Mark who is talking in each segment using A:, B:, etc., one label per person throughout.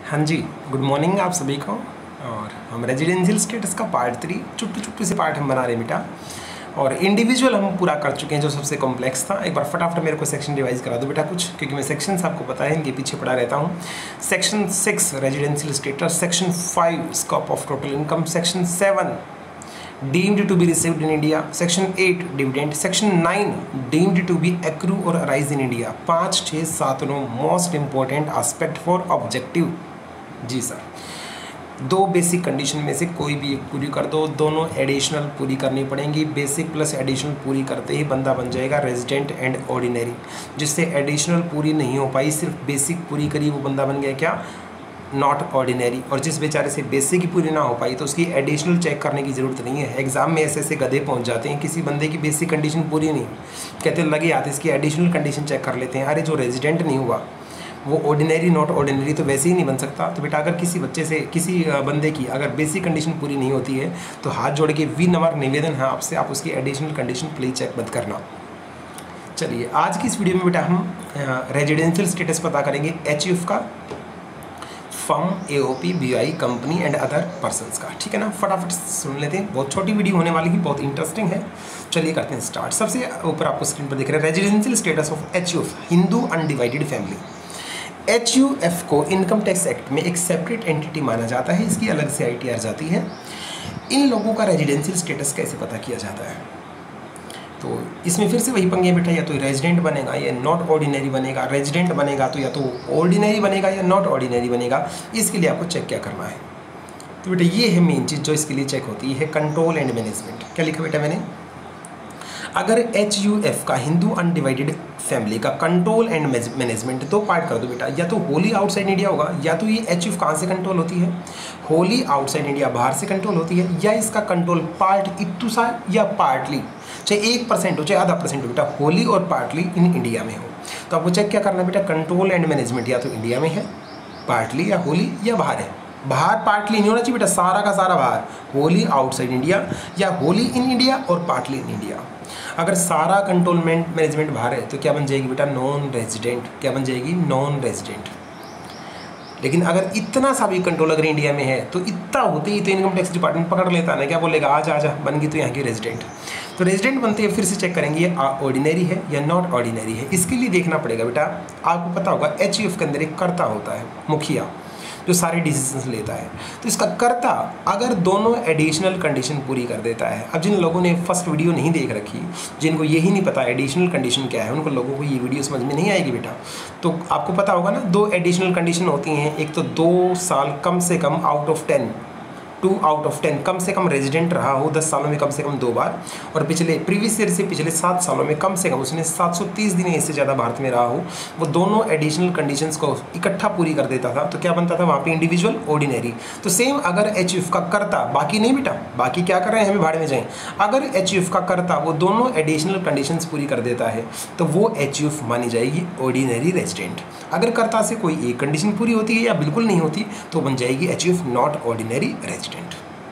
A: हाँ जी, good morning आप सभी को। और हम रेजिडेंशियल स्टेटस का पार्ट 3 छुट्टू छुट्टू से पार्ट हम बना रहे हैं बेटा। और इंडिविजुअल हम पूरा कर चुके हैं जो सबसे कॉम्प्लेक्स था। एक बार फटाफट मेरे को सेक्शन रिवाइज करा दो बेटा कुछ, क्योंकि मैं सेक्शंस आपको पता है इनके पीछे पड़ा रहता हूँ। Section 6 residential status, section 5 scope of total income, section 7 deemed to be received in India, section 8 dividend, section 9 deemed to be accrue or arise in India। 5, 6, 7 9 most important aspect for objective. जी sir, दो basic condition में से कोई भी एक पूरी कर दो, दोनों एडिशनल पूरी करनी पड़ेंगी। बेसिक प्लस एडिशनल पूरी करते ही बंदा बन जाएगा रेजिडेंट एंड ऑर्डिनरी। जिससे एडिशनल पूरी नहीं हो पाई, सिर्फ बेसिक पूरी करी, वो बंदा बन गया क्या, नॉट ऑर्डिनरी। और जिस बेचारे से बेसिक ही पूरी ना हो पाई तो उसकी एडिशनल चेक करने की ज़रूरत नहीं है। एग्जाम में ऐसे ऐसे गधे पहुंच जाते हैं, किसी बंदे की बेसिक कंडीशन पूरी नहीं, कहते लगे आते इसकी एडिशनल कंडीशन चेक कर लेते हैं। अरे जो रेजिडेंट नहीं हुआ वो ऑर्डिनरी नॉट ऑर्डिनरी तो वैसे ही नहीं बन सकता। तो बेटा अगर किसी बच्चे से, किसी बंदे की अगर बेसिक कंडीशन पूरी नहीं होती है तो हाथ जोड़ के विनम्र निवेदन है आपसे, आप उसकी एडिशनल कंडीशन प्लीज चेक मत करना। चलिए आज की इस वीडियो में बेटा हम रेजिडेंशियल स्टेटस पता करेंगे एचयूएफ का, firm, AOP, BI, company and other persons का। ठीक है ना, फटाफट सुन लेते हैं। बहुत छोटी वीडियो होने वाली है, बहुत इंटरेस्टिंग है। चलिए करते हैं स्टार्ट। सबसे ऊपर आपको स्क्रीन पर दिख रहा है residential status of HUF, Hindu undivided family. HUF को इनकम टैक्स एक्ट में एक सेपरेट एंटिटी माना जाता है, इसकी अलग से आईटीआर जाती है। इन लोगों का रेजिडेंशियल स्टेटस कैसे पता किया जाता है, तो इसमें फिर से वही पंगे बेटा, या तो रेजिडेंट बनेगा या नॉट ऑर्डिनरी बनेगा। रेजिडेंट बनेगा तो या तो ऑर्डिनरी बनेगा या नॉट ऑर्डिनरी बनेगा। इसके लिए आपको चेक क्या करना है, तो बेटा ये है मेन चीज़ जो इसके लिए चेक होती है, कंट्रोल एंड मैनेजमेंट। क्या लिखा बेटा मैंने, अगर एचयूएफ का, हिंदू अनडिवाइडेड फैमिली का कंट्रोल एंड मैनेजमेंट दो पार्ट कर दो बेटा, या तो होली आउटसाइड इंडिया होगा, या तो ये एचयूएफ कहाँ से कंट्रोल होती है, होली आउटसाइड इंडिया बाहर से कंट्रोल होती है, या इसका कंट्रोल पार्ट इतुसा या पार्टली, चाहे 1% हो चाहे आधा % हो बेटा, होली और पार्टली इन इंडिया में हो। तो आपको चेक क्या करना है बेटा, कंट्रोल एंड मैनेजमेंट या तो इंडिया में है पार्टली, या होली या बाहर है। बाहर पार्टली नहीं होना चाहिए बेटा, सारा का सारा बाहर, होली आउटसाइड इंडिया या होली इन इंडिया और पार्टली इन इंडिया। अगर सारा कंट्रोलमेंट मैनेजमेंट बाहर है तो क्या बन जाएगी बेटा, नॉन रेजिडेंट। क्या बन जाएगी, नॉन रेजिडेंट। लेकिन अगर इतना सा भी कंट्रोल अगर इंडिया में है तो इतना होते ही तो इनकम टैक्स डिपार्टमेंट पकड़ लेता है ना, क्या बोलेगा, आजा आजा बन गई तो यहाँ की रेजिडेंट। तो रेजिडेंट बनते हैं, फिर से चेक करेंगे ये ऑर्डिनरी है या नॉट ऑर्डिनरी है। इसके लिए देखना पड़ेगा बेटा, आपको पता होगा एचयूएफ के अंदर एक कर्ता होता है, मुखिया, जो सारे डिसीजंस लेता है। तो इसका कर्ता अगर दोनों एडिशनल कंडीशन पूरी कर देता है, अब जिन लोगों ने फर्स्ट वीडियो नहीं देख रखी, जिनको यही नहीं पता एडिशनल कंडीशन क्या है, उनको लोगों को ये वीडियो समझ में नहीं आएगी बेटा। तो आपको पता होगा ना, 2 एडिशनल कंडीशन होती हैं, एक तो 2 साल कम से कम आउट ऑफ 10, 2 आउट ऑफ 10 कम से कम रेजिडेंट रहा हो 10 सालों में कम से कम 2 बार, और पिछले प्रीवियस ईयर से पिछले 7 सालों में कम से कम उसने 730 दिन इससे ज़्यादा भारत में रहा हो। वो दोनों एडिशनल कंडीशंस को इकट्ठा पूरी कर देता था, तो क्या बनता था वहाँ पे, इंडिविजुअल ऑर्डिनरी। तो सेम अगर एचयूएफ का कर्ता, बाकी नहीं बेटा, बाकी क्या कर रहे हैं हमें भाड़ में जाएं, अगर एचयूएफ का कर्ता वो दोनों एडिशनल कंडीशंस पूरी कर देता है तो वो एचयूएफ मानी जाएगी ऑर्डिनरी रेजिडेंट। अगर कर्ता से कोई एक कंडीशन पूरी होती है या बिल्कुल नहीं होती तो बन जाएगी एचयूएफ नॉट ऑर्डिनरी रेजिडेंट।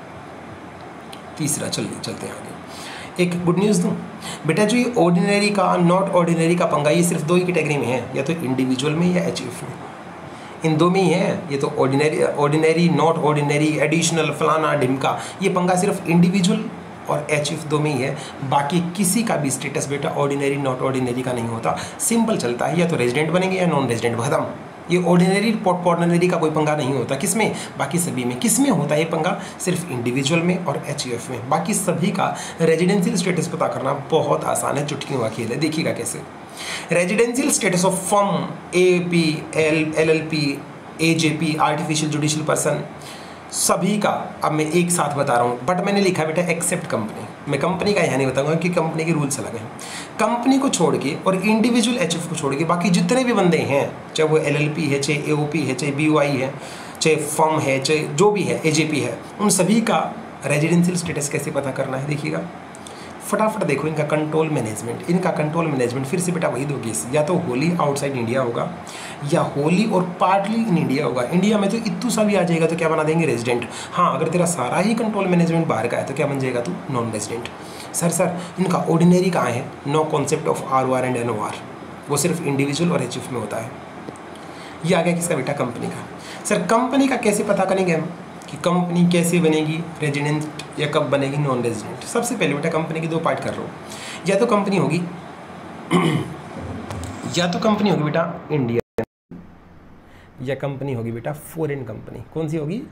A: तीसरा, चलिए चलते हैं आगे। एक गुड न्यूज़ दूँ बेटा, जो ये ऑर्डिनरी का नॉट ऑर्डिनरी का पंगा, ये सिर्फ 2 ही कैटेगरी में है, या तो इंडिविजुअल में या एचयूएफ में, इन 2 में ही है। ये तो ऑर्डिनरी नॉट ऑर्डिनरी एडिशनल फलाना ढिमका, ये पंगा सिर्फ इंडिविजुअल और एचयूएफ 2 में ही है। बाकी किसी का भी स्टेटस बेटा ऑर्डिनरी नॉट ऑर्डिनरी का नहीं होता, सिंपल चलता है, या तो रेजिडेंट बनेंगे या नॉन रेजिडेंट, खत्म। ये ऑर्डिनरी ऑर्डिनरी का कोई पंगा नहीं होता, किसमें, बाकी सभी में। किसमें होता है ये पंगा, सिर्फ इंडिविजुअल में और एचयूएफ में। बाकी सभी का रेजिडेंशियल स्टेटस पता करना बहुत आसान है, चुटकियों का खेल है। देखिएगा कैसे, residential status of firm, AP, LLP, AJP, artificial judicial person, सभी का अब मैं एक साथ बता रहा हूँ, बट मैंने लिखा बेटा एक्सेप्ट कंपनी। मैं कंपनी का यहाँ नहीं बताऊंगा क्योंकि कंपनी के रूल्स अलग हैं। कंपनी को छोड़ के और इंडिविजुअल एचयूएफ को छोड़ के बाकी जितने भी बंदे हैं, चाहे वो एलएलपी है, चाहे एओपी है, चाहे बीओआई है, चाहे फर्म है, चाहे जो भी है, एजेपी है, उन सभी का रेजिडेंशियल स्टेटस कैसे पता करना है देखिएगा। फटाफट देखो इनका कंट्रोल मैनेजमेंट। इनका कंट्रोल मैनेजमेंट फिर से बेटा वही दो केस, या तो होली आउटसाइड इंडिया होगा या होली और पार्टली इन इंडिया होगा। इंडिया में तो इतू सा भी आ जाएगा तो क्या बना देंगे, रेजिडेंट। हाँ, अगर तेरा सारा ही कंट्रोल मैनेजमेंट बाहर का है तो क्या बन जाएगा तू, नॉन रेजिडेंट। सर इनका ऑर्डिनरी कहाँ है, no concept of ROR and NOR, वो सिर्फ इंडिविजुअल और एचयूएफ में होता है। ये आ गया किसका बेटा, कंपनी का। सर कंपनी का कैसे पता करेंगे हम कि कंपनी कैसे बनेगी, रेजिडेंट या कब बनेगी नॉन रेजिडेंट। सबसे पहले बेटा कंपनी के दो पार्ट कर रहा हूँ, या तो कंपनी होगी बेटा इंडियन, या कंपनी होगी बेटा फॉरेन कंपनी। कौन सी होगी,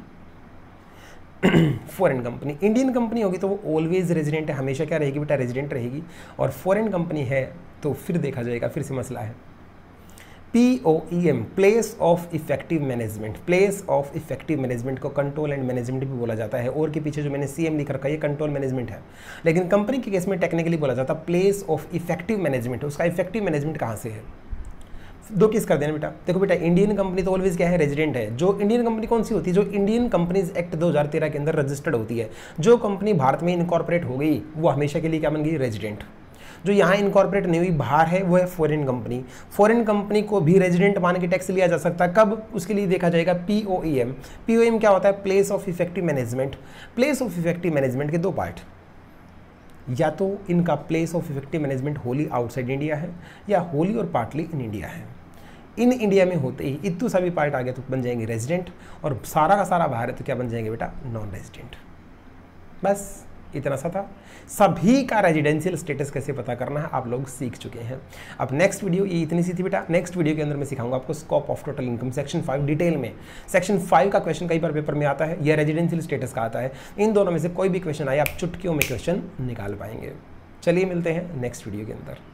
A: फॉरेन कंपनी। इंडियन कंपनी होगी तो वो ऑलवेज रेजिडेंट है, हमेशा क्या रहेगी बेटा, रेजिडेंट रहेगी। और फॉरेन कंपनी है तो फिर देखा जाएगा, फिर से मसला है। POEM, place of effective management. Place of effective management को कंट्रोल एंड मैनेजमेंट भी बोला जाता है, और के पीछे जो मैंने CM लिख रखा है ये कंट्रोल मैनेजमेंट है, लेकिन कंपनी के केस में टेक्निकली बोला जाता है प्लेस ऑफ इफेक्टिव मैनेजमेंट। उसका इफेक्टिव मैनेजमेंट कहाँ से है, दो किस कर देना बेटा। देखो बेटा इंडियन कंपनी तो ऑलवेज क्या है, रेजिडेंट है। जो इंडियन कंपनी कौन सी होती है, जो इंडियन कंपनीज एक्ट 2013 के अंदर रजिस्टर्ड होती है। जो कंपनी भारत में इनकॉर्पोरेट हो गई वो हमेशा के लिए क्या बन गई, रेजिडेंट। जो यहाँ इनकॉर्पोरेट नहीं हुई, बाहर है, वो है फॉरेन कंपनी। फॉरेन कंपनी को भी रेजिडेंट मान के टैक्स लिया जा सकता है, कब, उसके लिए देखा जाएगा POEM। POEM क्या होता है, place of effective management. Place of effective management के दो पार्ट, या तो इनका place of effective management wholly outside India है, या होली और पार्टली इन इंडिया है। इन इंडिया में होते ही इतने सभी पार्ट आ गए तो बन जाएंगे रेजिडेंट, और सारा का सारा बाहर है तो क्या बन जाएंगे बेटा, नॉन रेजिडेंट। बस इतना सा था। सभी का रेजिडेंशियल स्टेटस कैसे पता करना है आप लोग सीख चुके हैं। अब नेक्स्ट वीडियो ये इतनी सी थी बेटा। नेक्स्ट वीडियो के अंदर मैं सिखाऊंगा आपको scope of total income section 5 detail में। सेक्शन 5 का क्वेश्चन कई बार पेपर में आता है, या रेजिडेंशियल स्टेटस का आता है। इन दोनों में से कोई भी क्वेश्चन आए आप चुटकियों में क्वेश्चन निकाल पाएंगे। चलिए मिलते हैं नेक्स्ट वीडियो के अंदर।